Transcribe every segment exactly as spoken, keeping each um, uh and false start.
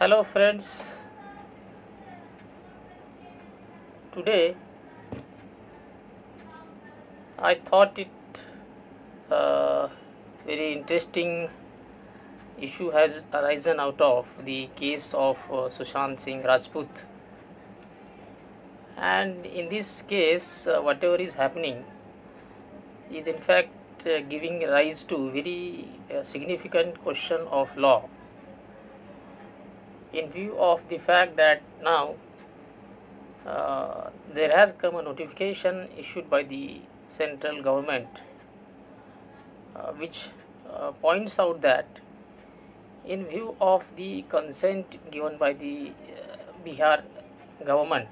Hello friends, today I thought it uh, very interesting issue has arisen out of the case of uh, Sushant Singh Rajput, and in this case uh, whatever is happening is in fact uh, giving rise to very uh, significant question of law, in view of the fact that now uh, there has come a notification issued by the central government uh, which uh, points out that in view of the consent given by the uh, Bihar government,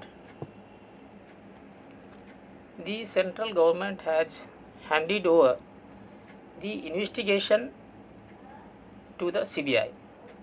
the central government has handed over the investigation to the C B I.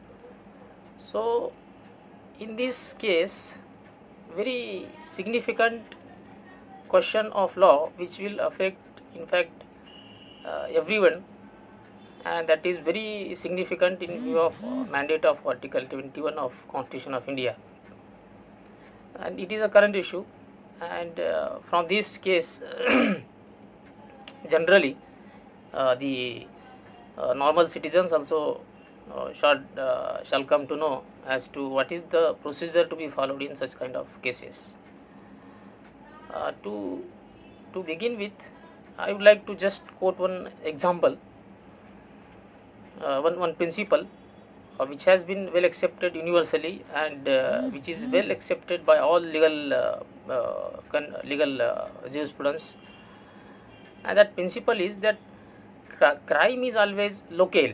So in this case, very significant question of law which will affect in fact uh, everyone, and that is very significant in view of uh, mandate of Article twenty-one of Constitution of India, and it is a current issue. And uh, from this case generally uh, the uh, normal citizens also uh, should, uh, shall come to know as to what is the procedure to be followed in such kind of cases. Uh, to to begin with, I would like to just quote one example, uh, one one principle uh, which has been well accepted universally, and uh, which is well accepted by all legal uh, uh, con- legal uh, jurisprudence, and that principle is that cr- crime is always local.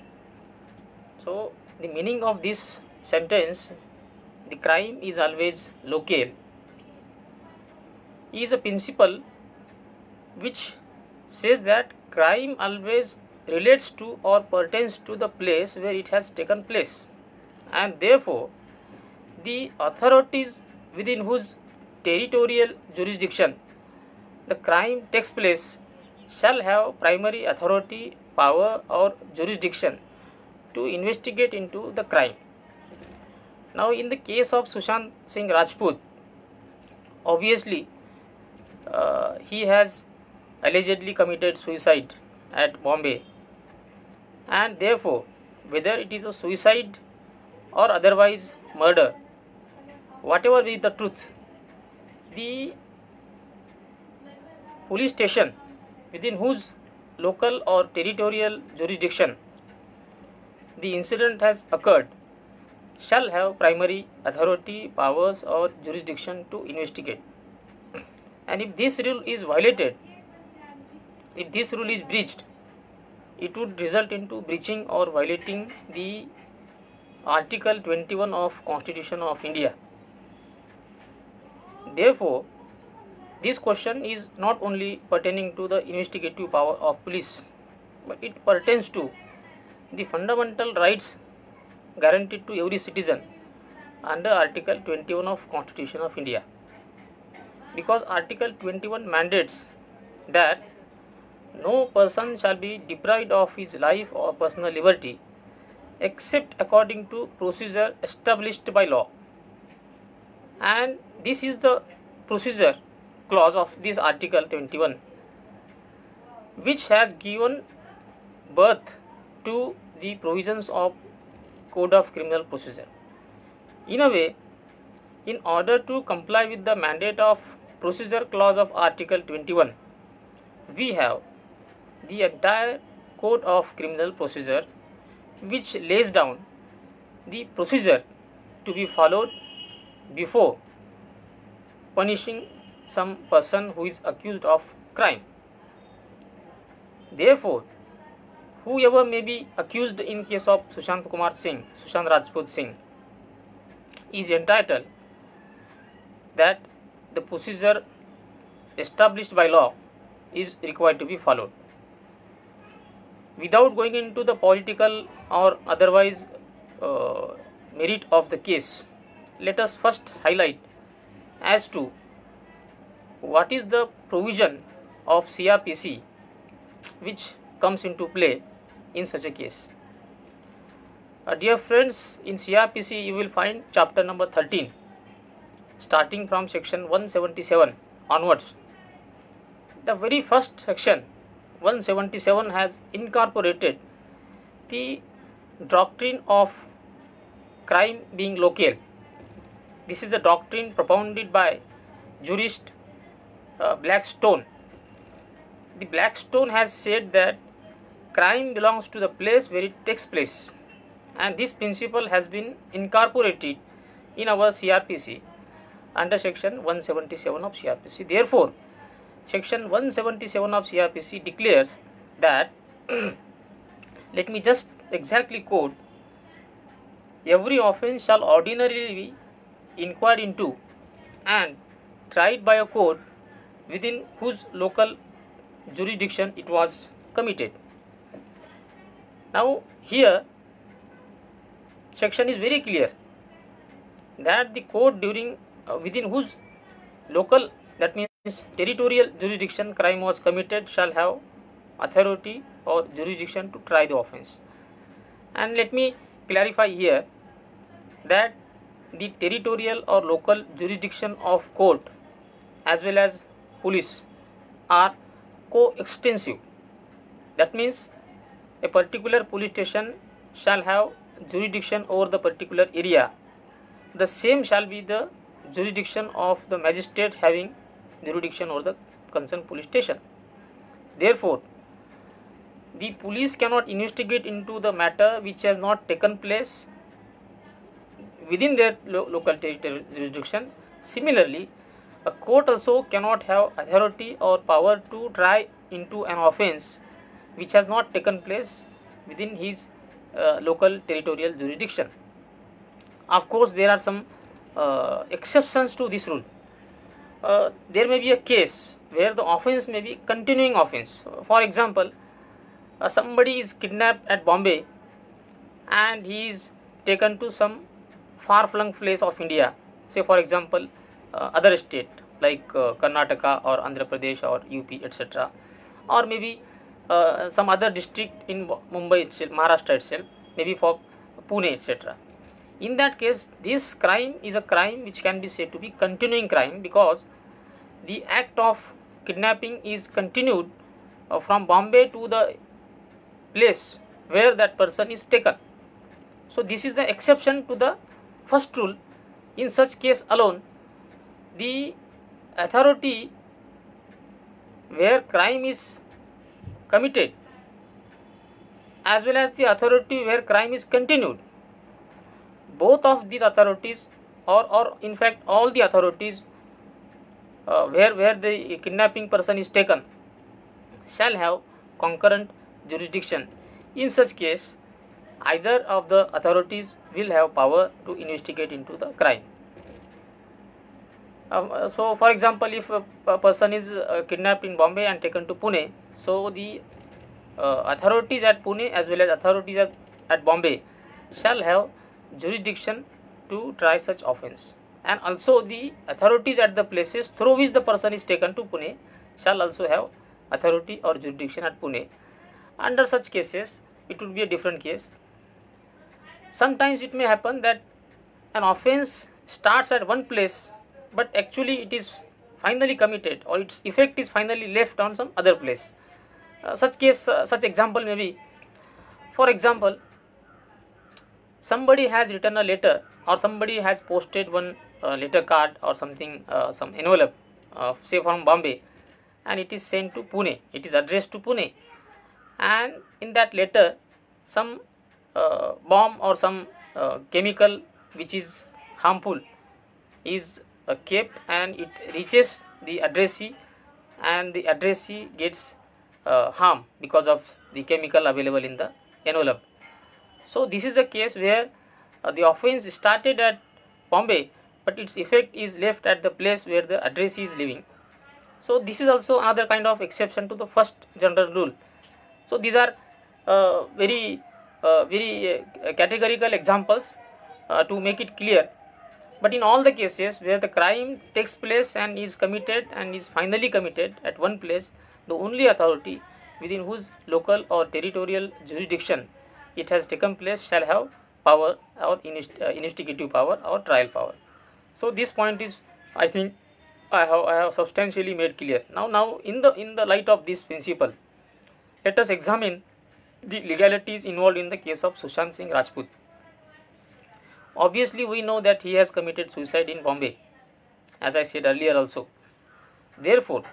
So the meaning of this sentence, the crime is always local, is a principle which says that crime always relates to or pertains to the place where it has taken place, and therefore the authorities within whose territorial jurisdiction the crime takes place shall have primary authority, power or jurisdiction to investigate into the crime. Now in the case of Sushant Singh Rajput, obviously uh, he has allegedly committed suicide at Bombay, and therefore whether it is a suicide or otherwise murder, whatever is the truth, the police station within whose local or territorial jurisdiction the incident has occurred shall have primary authority, powers or jurisdiction to investigate. And if this rule is violated, if this rule is breached, it would result into breaching or violating the Article twenty-one of Constitution of India. Therefore, this question is not only pertaining to the investigative power of police, but it pertains to the fundamental rights guaranteed to every citizen under Article twenty-one of Constitution of India, because Article twenty-one mandates that no person shall be deprived of his life or personal liberty except according to procedure established by law, and this is the procedure clause of this Article twenty-one, which has given birth to the provisions of Code of Criminal Procedure. In a way, in order to comply with the mandate of procedure clause of Article twenty-one, we have the entire Code of Criminal Procedure, which lays down the procedure to be followed before punishing some person who is accused of crime. Therefore, whoever may be accused in case of Sushant Kumar Singh, Sushant Rajput Singh, is entitled that the procedure established by law is required to be followed. Without going into the political or otherwise uh, merit of the case, let us first highlight as to what is the provision of C R P C which comes into play in such a case. Uh, dear friends, in C R P C you will find chapter number thirteen, starting from section one seventy-seven onwards. The very first section, one seventy-seven, has incorporated the doctrine of crime being local. This is a doctrine propounded by jurist uh, Blackstone. The Blackstone has said that crime belongs to the place where it takes place, and this principle has been incorporated in our C R P C under section one seventy-seven of C R P C. Therefore, section one seventy-seven of C R P C declares that let me just exactly quote: every offence shall ordinarily be inquired into and tried by a court within whose local jurisdiction it was committed. Now here section is very clear that the court during uh, within whose local, that means territorial jurisdiction, crime was committed shall have authority or jurisdiction to try the offence. And let me clarify here that the territorial or local jurisdiction of court as well as police are co-extensive. That means a particular police station shall have jurisdiction over the particular area. The same shall be the jurisdiction of the magistrate having jurisdiction over the concerned police station. Therefore, the police cannot investigate into the matter which has not taken place within their lo local territorial jurisdiction. Similarly, a court also cannot have authority or power to try into an offence which has not taken place within his uh, local territorial jurisdiction. Of course, there are some uh, exceptions to this rule. Uh, there may be a case where the offence may be continuing offence. For example, uh, somebody is kidnapped at Bombay and he is taken to some far-flung place of India, say for example uh, other state like uh, Karnataka or Andhra Pradesh or U P, et cetera, or maybe uh, some other district in Mumbai itself, Maharashtra itself, maybe for Pune, et cetera. In that case, this crime is a crime which can be said to be continuing crime, because the act of kidnapping is continued uh, from Bombay to the place where that person is taken. So this is the exception to the first rule. In such case alone, the authority where crime is committed as well as the authority where crime is continued, both of these authorities, or, or in fact all the authorities uh, where, where the kidnapping person is taken, shall have concurrent jurisdiction. In such case, either of the authorities will have power to investigate into the crime. Uh, so for example, if a, a person is uh, kidnapped in Bombay and taken to Pune, so the uh, authorities at Pune as well as authorities at, at Bombay shall have jurisdiction to try such offence, and also the authorities at the places through which the person is taken to Pune shall also have authority or jurisdiction at Pune. Under such cases, it would be a different case. Sometimes it may happen that an offence starts at one place, but actually it is finally committed, or its effect is finally left on some other place. Uh, such case, uh, such example may be, for example, somebody has written a letter, or somebody has posted one uh, letter card or something, uh, some envelope, uh, say from Bombay, and it is sent to Pune. It is addressed to Pune, and in that letter some uh, bomb or some uh, chemical which is harmful is uh, kept, and it reaches the addressee, and the addressee gets uh, harm because of the chemical available in the envelope. So this is a case where uh, the offence started at Bombay, but its effect is left at the place where the addressee is living. So this is also another kind of exception to the first general rule. So these are uh, very uh, very uh, categorical examples uh, to make it clear. But in all the cases where the crime takes place and is committed and is finally committed at one place, the only authority within whose local or territorial jurisdiction it has taken place shall have power or invest, uh, investigative power or trial power. So this point is, I think, I have I have substantially made clear. Now now in the in the light of this principle, let us examine the legalities involved in the case of Sushant Singh Rajput. Obviously, we know that he has committed suicide in Bombay, as I said earlier also. Therefore,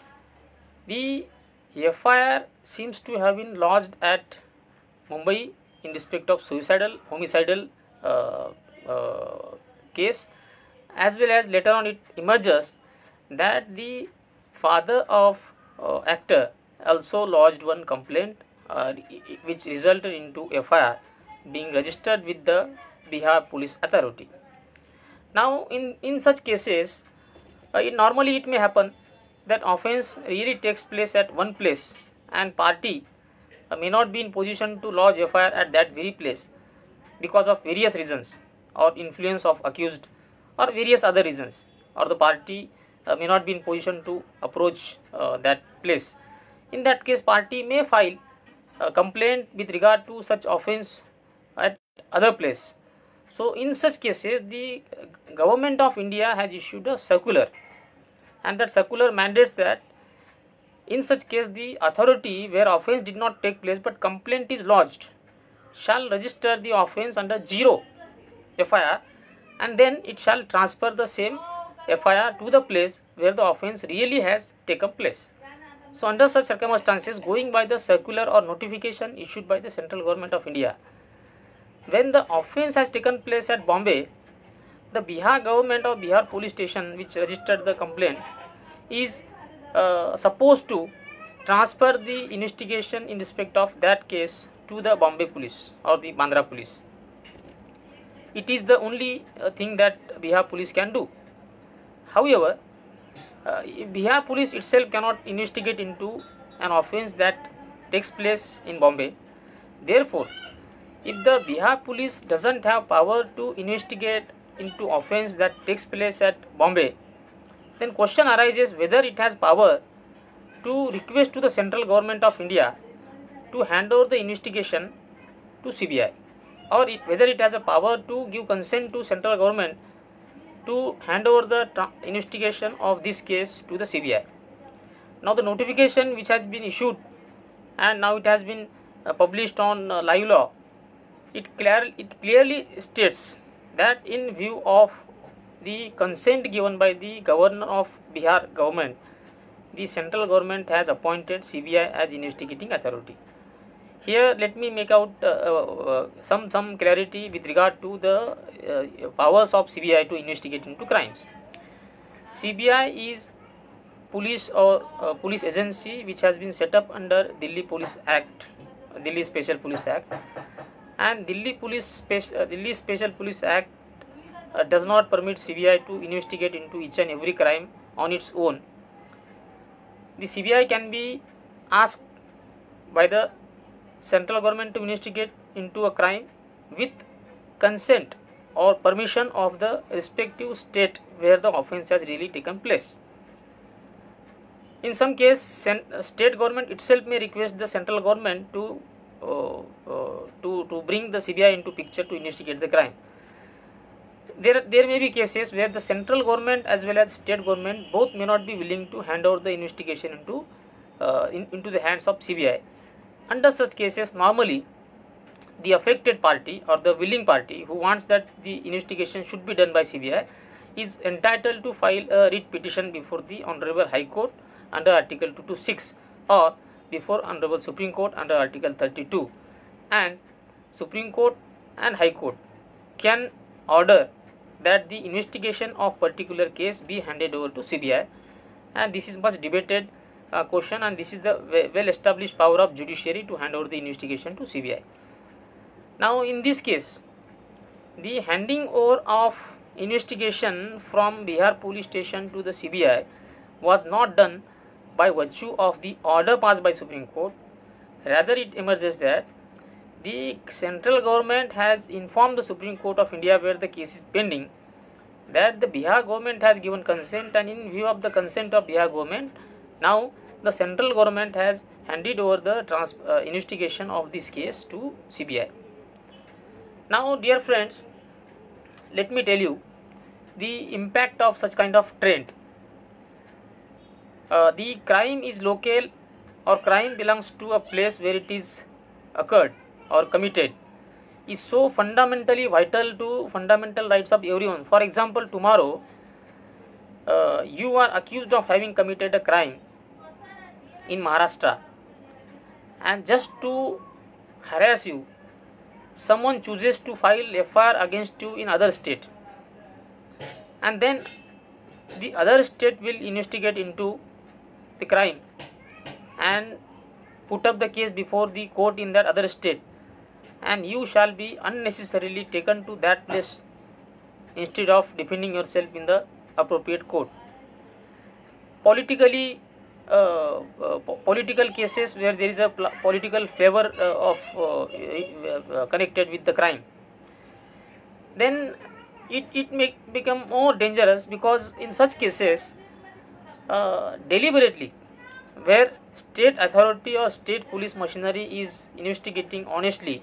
the F I R seems to have been lodged at Mumbai in respect of suicidal, homicidal uh, uh, case, as well as later on it emerges that the father of uh, actor also lodged one complaint, uh, which resulted into F I R being registered with the Bihar Police Authority. Now, in, in such cases, uh, it, normally it may happen that offence really takes place at one place and party uh, may not be in position to lodge F I R at that very place because of various reasons, or influence of accused, or various other reasons, or the party uh, may not be in position to approach uh, that place. In that case, party may file a complaint with regard to such offence at other place. So in such cases, the government of India has issued a circular, and that circular mandates that in such case the authority where offence did not take place but complaint is lodged shall register the offence under zero F I R, and then it shall transfer the same F I R to the place where the offence really has taken place. So under such circumstances, going by the circular or notification issued by the central government of India, when the offence has taken place at Bombay, the Bihar government or Bihar police station which registered the complaint is uh, supposed to transfer the investigation in respect of that case to the Bombay police or the Bandra police. It is the only uh, thing that Bihar police can do. However, uh, Bihar police itself cannot investigate into an offence that takes place in Bombay. Therefore, if the Bihar police doesn't have power to investigate into offence that takes place at Bombay, then question arises whether it has power to request to the central government of India to hand over the investigation to C B I, or it, whether it has a power to give consent to central government to hand over the investigation of this case to the C B I. Now the notification which has been issued and now it has been uh, published on uh, live law, It, clear, it clearly states that in view of the consent given by the governor of Bihar government, the central government has appointed C B I as investigating authority. Here let me make out uh, uh, some, some clarity with regard to the uh, powers of C B I to investigate into crimes. C B I is police or uh, police agency which has been set up under Delhi Police Act, Delhi Special Police Act. And Delhi Police Special, uh, Delhi Special Police Act uh, does not permit C B I to investigate into each and every crime on its own. The C B I can be asked by the central government to investigate into a crime with consent or permission of the respective state where the offence has really taken place. In some case, state government itself may request the central government to Uh, uh, to, to bring the C B I into picture to investigate the crime. There, there may be cases where the central government as well as state government both may not be willing to hand over the investigation into, uh, in, into the hands of C B I. Under such cases, normally the affected party or the willing party who wants that the investigation should be done by C B I is entitled to file a writ petition before the Honorable High Court under Article two twenty-six or before Honorable Supreme Court under Article thirty-two, and Supreme Court and High Court can order that the investigation of particular case be handed over to C B I, and this is much debated uh, question, and this is the well established power of judiciary to hand over the investigation to C B I. Now in this case, the handing over of investigation from Bihar police station to the C B I was not done by virtue of the order passed by Supreme Court. Rather, it emerges that the central government has informed the Supreme Court of India, where the case is pending, that the Bihar government has given consent, and in view of the consent of Bihar government, now the central government has handed over the trans uh, investigation of this case to C B I. Now, dear friends, let me tell you the impact of such kind of trend. Uh, the crime is local, or crime belongs to a place where it is occurred or committed, is so fundamentally vital to fundamental rights of everyone. For example, tomorrow uh, you are accused of having committed a crime in Maharashtra, and just to harass you, someone chooses to file F I R against you in other state, and then the other state will investigate into the crime and put up the case before the court in that other state, and you shall be unnecessarily taken to that place instead of defending yourself in the appropriate court. Politically uh, uh, political cases where there is a political flavor uh, of uh, uh, connected with the crime, then it, it may become more dangerous, because in such cases uh, deliberately, where state authority or state police machinery is investigating honestly,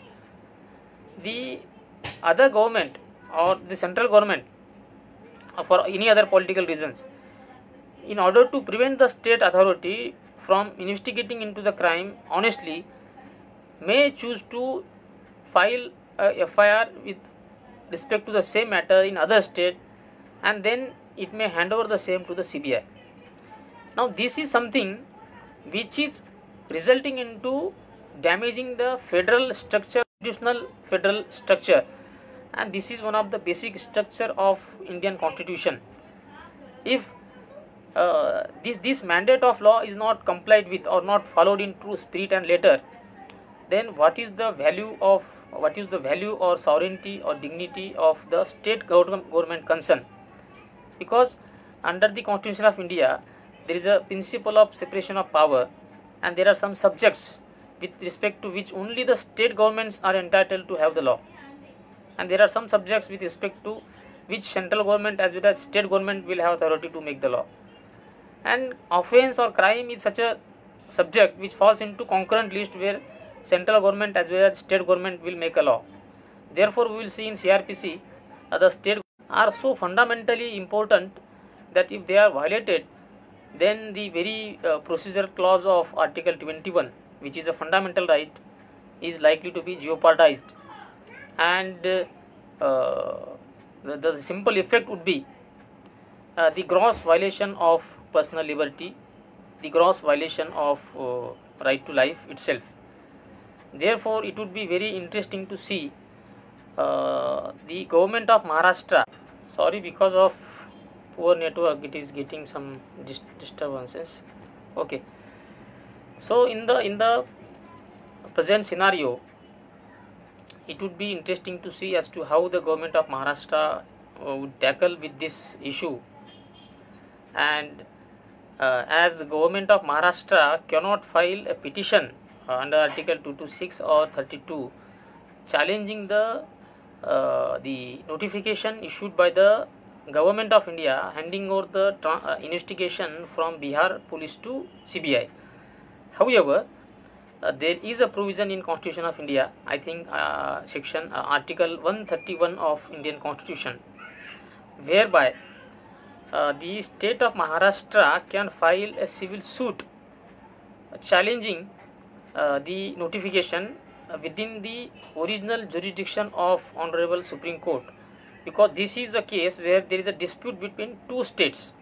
the other government or the central government, or for any other political reasons, in order to prevent the state authority from investigating into the crime honestly, may choose to file a F I R with respect to the same matter in other state, and then it may hand over the same to the C B I. Now, this is something which is resulting into damaging the federal structure, constitutional federal structure, and this is one of the basic structure of Indian Constitution. If uh, this this mandate of law is not complied with or not followed in true spirit and letter, then what is the value of what is the value or sovereignty or dignity of the state government concern? Because under the Constitution of India, there is a principle of separation of power, and there are some subjects with respect to which only the state governments are entitled to have the law, and there are some subjects with respect to which central government as well as state government will have authority to make the law. And offence or crime is such a subject which falls into concurrent list, where central government as well as state government will make a law. Therefore, we will see in C R P C uh, the state are so fundamentally important that if they are violated, then the very uh, procedure clause of Article twenty-one, which is a fundamental right, is likely to be jeopardized, and uh, the, the simple effect would be uh, the gross violation of personal liberty, the gross violation of uh, right to life itself. Therefore, it would be very interesting to see uh, the government of Maharashtra. Sorry, because of poor network, it is getting some dis disturbances. Okay. So, in the in the present scenario, it would be interesting to see as to how the government of Maharashtra uh, would tackle with this issue. And uh, as the government of Maharashtra cannot file a petition uh, under Article two twenty-six or thirty-two challenging the uh, the notification issued by the government of India handing over the uh, investigation from Bihar police to C B I. However, uh, there is a provision in Constitution of India, I think uh, section uh, Article one thirty-one of Indian Constitution, whereby uh, the state of Maharashtra can file a civil suit uh, challenging uh, the notification uh, within the original jurisdiction of Honorable Supreme Court, because this is a case where there is a dispute between two states.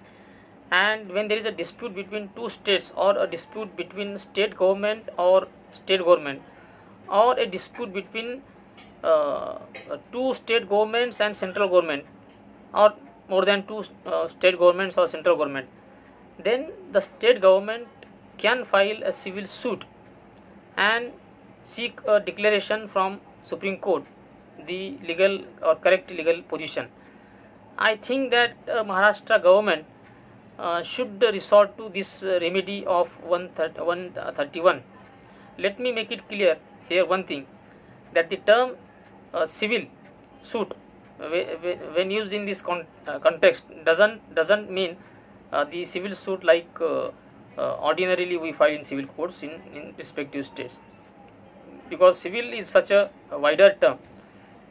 And when there is a dispute between two states, or a dispute between state government or state government, or a dispute between uh, two state governments and central government, or more than two uh, state governments or central government, then the state government can file a civil suit and seek a declaration from Supreme Court, the legal or correct legal position. I think that uh, Maharashtra government uh, should resort to this uh, remedy of one thirty-one. Let me make it clear here one thing, that the term uh, civil suit when used in this con uh, context doesn't doesn't mean uh, the civil suit like uh, uh, ordinarily we file in civil courts in, in respective states, because civil is such a, a wider term.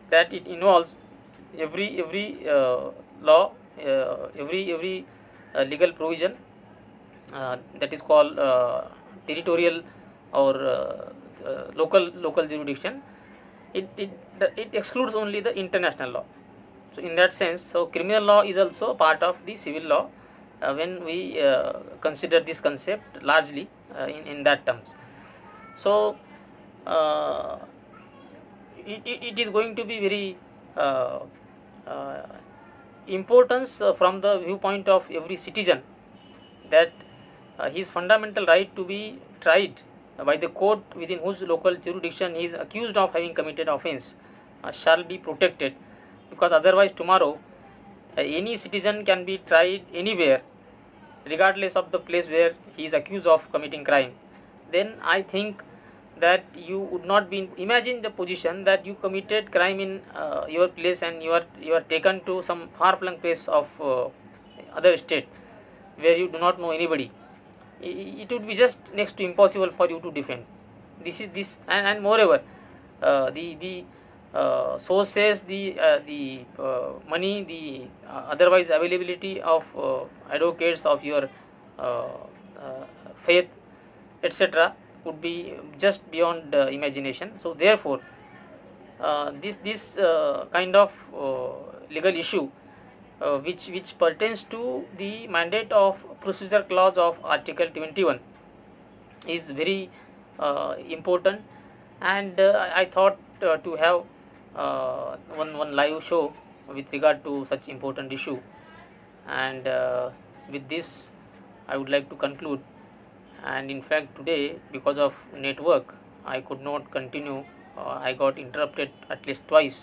that it involves every every uh, law, uh, every every uh, legal provision uh, that is called uh, territorial or uh, uh, local local jurisdiction. It, it it excludes only the international law. So in that sense, so criminal law is also part of the civil law uh, when we uh, consider this concept largely uh, in in that terms. So uh, it, it, it is going to be very uh, uh, importance uh, from the viewpoint of every citizen, that uh, his fundamental right to be tried by the court within whose local jurisdiction he is accused of having committed offence uh, shall be protected, because otherwise tomorrow uh, any citizen can be tried anywhere regardless of the place where he is accused of committing crime. Then I think that you would not be in, imagine the position that you committed crime in uh, your place and you are you are taken to some far flung place of uh, other state where you do not know anybody. It would be just next to impossible for you to defend. This is this and, and moreover uh, the the uh, sources, the uh, the uh, money, the uh, otherwise availability of uh, advocates of your uh, uh, faith, etc., would be just beyond uh, imagination. So therefore uh, this this uh, kind of uh, legal issue uh, which which pertains to the mandate of procedure clause of article twenty-one is very uh, important, and uh, I thought uh, to have uh, one one live show with regard to such important issue. And uh, with this I would like to conclude. And in fact today, because of network, I could not continue. uh, I got interrupted at least twice.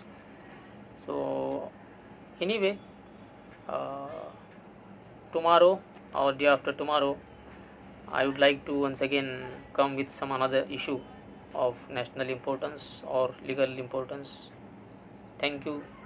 So anyway, uh, tomorrow or day after tomorrow I would like to once again come with some another issue of national importance or legal importance. Thank you.